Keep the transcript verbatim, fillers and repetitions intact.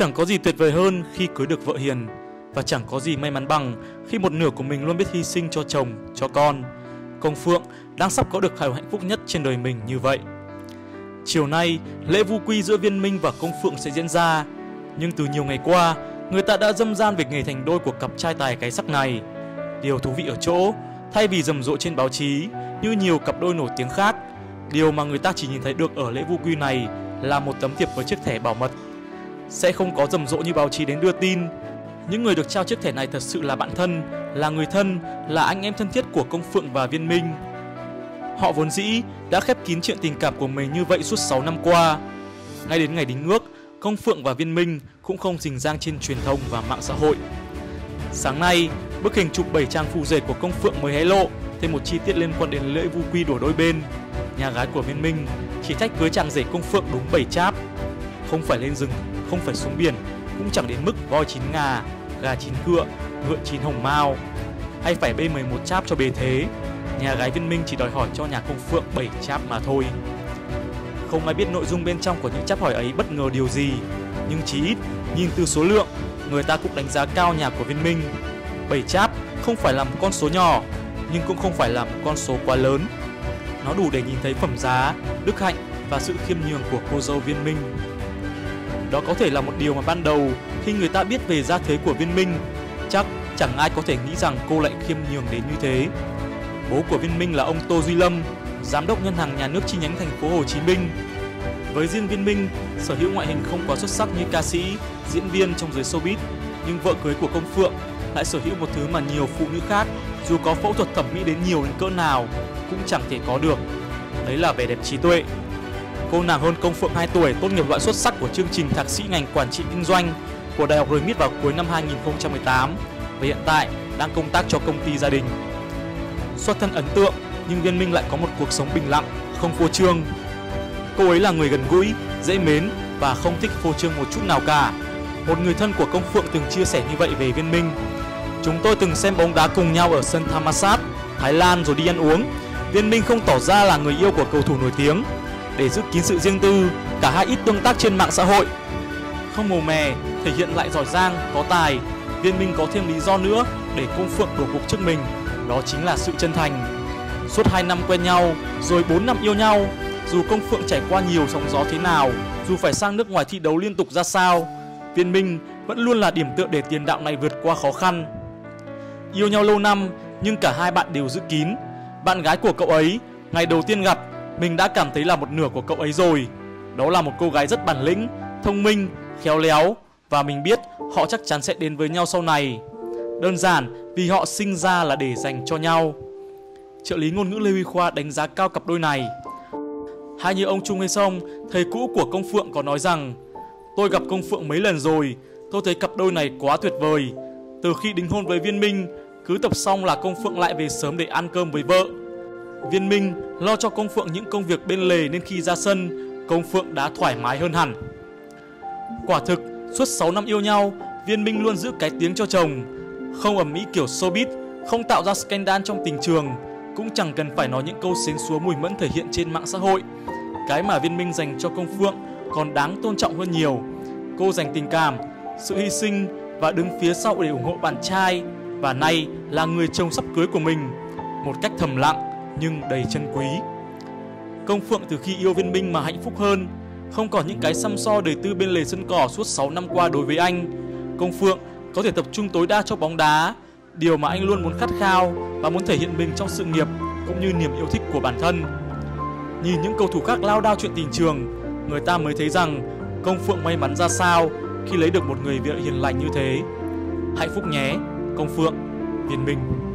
Chẳng có gì tuyệt vời hơn khi cưới được vợ hiền, và chẳng có gì may mắn bằng khi một nửa của mình luôn biết hy sinh cho chồng, cho con. Công Phượng đang sắp có được hạnh phúc nhất trên đời mình như vậy. Chiều nay, lễ vu quy giữa Viên Minh và Công Phượng sẽ diễn ra. Nhưng từ nhiều ngày qua, người ta đã râm ran về nghề thành đôi của cặp trai tài cái sắc này. Điều thú vị ở chỗ, thay vì rầm rộ trên báo chí như nhiều cặp đôi nổi tiếng khác, điều mà người ta chỉ nhìn thấy được ở lễ vu quy này là một tấm thiệp với chiếc thẻ bảo mật. Sẽ không có rầm rộ như báo chí đến đưa tin. Những người được trao chiếc thẻ này thật sự là bạn thân, là người thân, là anh em thân thiết của Công Phượng và Viên Minh. Họ vốn dĩ đã khép kín chuyện tình cảm của mình như vậy suốt sáu năm qua. Ngay đến ngày đính ước, Công Phượng và Viên Minh cũng không rình rang trên truyền thông và mạng xã hội. Sáng nay, bức hình chụp bảy trang phù rể của Công Phượng mới hé lộ thêm một chi tiết liên quan đến lễ vu quy của đôi bên. Nhà gái của Viên Minh chỉ thách cưới chàng rể Công Phượng đúng bảy cháp. Không phải lên rừng, không phải xuống biển, cũng chẳng đến mức voi chín ngà, gà chín cựa, ngựa chín hồng mao, hay phải bê mười một cháp cho bề thế. Nhà gái Viên Minh chỉ đòi hỏi cho nhà Công Phượng bảy cháp mà thôi. Không ai biết nội dung bên trong của những cháp hỏi ấy bất ngờ điều gì, nhưng chí ít nhìn từ số lượng, người ta cũng đánh giá cao nhà của Viên Minh. bảy cháp không phải là một con số nhỏ, nhưng cũng không phải là một con số quá lớn. Nó đủ để nhìn thấy phẩm giá, đức hạnh và sự khiêm nhường của cô dâu Viên Minh. Đó có thể là một điều mà ban đầu khi người ta biết về gia thế của Viên Minh, chắc chẳng ai có thể nghĩ rằng cô lại khiêm nhường đến như thế. Bố của Viên Minh là ông Tô Duy Lâm, giám đốc ngân hàng nhà nước chi nhánh thành phố Hồ Chí Minh. Với riêng Viên Minh, sở hữu ngoại hình không quá xuất sắc như ca sĩ, diễn viên trong giới showbiz, nhưng vợ cưới của Công Phượng lại sở hữu một thứ mà nhiều phụ nữ khác, dù có phẫu thuật thẩm mỹ đến nhiều đến cỡ nào, cũng chẳng thể có được. Đấy là vẻ đẹp trí tuệ. Cô nàng hơn Công Phượng hai tuổi, tốt nghiệp loại xuất sắc của chương trình thạc sĩ ngành quản trị kinh doanh của Đại học rờ em i tê vào cuối năm hai nghìn không trăm mười tám và hiện tại đang công tác cho công ty gia đình. Xuất thân ấn tượng, nhưng Viên Minh lại có một cuộc sống bình lặng, không phô trương. Cô ấy là người gần gũi, dễ mến và không thích phô trương một chút nào cả. Một người thân của Công Phượng từng chia sẻ như vậy về Viên Minh: "Chúng tôi từng xem bóng đá cùng nhau ở sân Thammasat, Thái Lan rồi đi ăn uống. Viên Minh không tỏ ra là người yêu của cầu thủ nổi tiếng. Để giữ kín sự riêng tư, cả hai ít tương tác trên mạng xã hội. Không màu mè, thể hiện lại giỏi giang, có tài, Viên Minh có thêm lý do nữa để Công Phượng đổ gục trước mình, đó chính là sự chân thành. Suốt hai năm quen nhau, rồi bốn năm yêu nhau, dù Công Phượng trải qua nhiều sóng gió thế nào, dù phải sang nước ngoài thi đấu liên tục ra sao, Viên Minh vẫn luôn là điểm tựa để tiền đạo này vượt qua khó khăn. Yêu nhau lâu năm, nhưng cả hai bạn đều giữ kín. Bạn gái của cậu ấy, ngày đầu tiên gặp, mình đã cảm thấy là một nửa của cậu ấy rồi. Đó là một cô gái rất bản lĩnh, thông minh, khéo léo, và mình biết họ chắc chắn sẽ đến với nhau sau này. Đơn giản vì họ sinh ra là để dành cho nhau." Trợ lý ngôn ngữ Lê Huy Khoa đánh giá cao cặp đôi này. Hay như ông Trung Hê Song, thầy cũ của Công Phượng có nói rằng: "Tôi gặp Công Phượng mấy lần rồi, tôi thấy cặp đôi này quá tuyệt vời. Từ khi đính hôn với Viên Minh, cứ tập xong là Công Phượng lại về sớm để ăn cơm với vợ. Viên Minh lo cho Công Phượng những công việc bên lề nên khi ra sân, Công Phượng đã thoải mái hơn hẳn." Quả thực, suốt sáu năm yêu nhau, Viên Minh luôn giữ cái tiếng cho chồng. Không ầm ĩ kiểu showbiz, không tạo ra scandal trong tình trường, cũng chẳng cần phải nói những câu xến xúa mùi mẫn thể hiện trên mạng xã hội. Cái mà Viên Minh dành cho Công Phượng còn đáng tôn trọng hơn nhiều. Cô dành tình cảm, sự hy sinh và đứng phía sau để ủng hộ bạn trai, và nay là người chồng sắp cưới của mình, một cách thầm lặng nhưng đầy chân quý. Công Phượng từ khi yêu Viên Minh mà hạnh phúc hơn, không còn những cái săm so đời tư bên lề sân cỏ suốt sáu năm qua đối với anh. Công Phượng có thể tập trung tối đa cho bóng đá, điều mà anh luôn muốn khát khao và muốn thể hiện mình trong sự nghiệp cũng như niềm yêu thích của bản thân. Nhìn những cầu thủ khác lao đao chuyện tình trường, người ta mới thấy rằng Công Phượng may mắn ra sao khi lấy được một người vợ hiền lành như thế. Hạnh phúc nhé, Công Phượng, Viên Minh.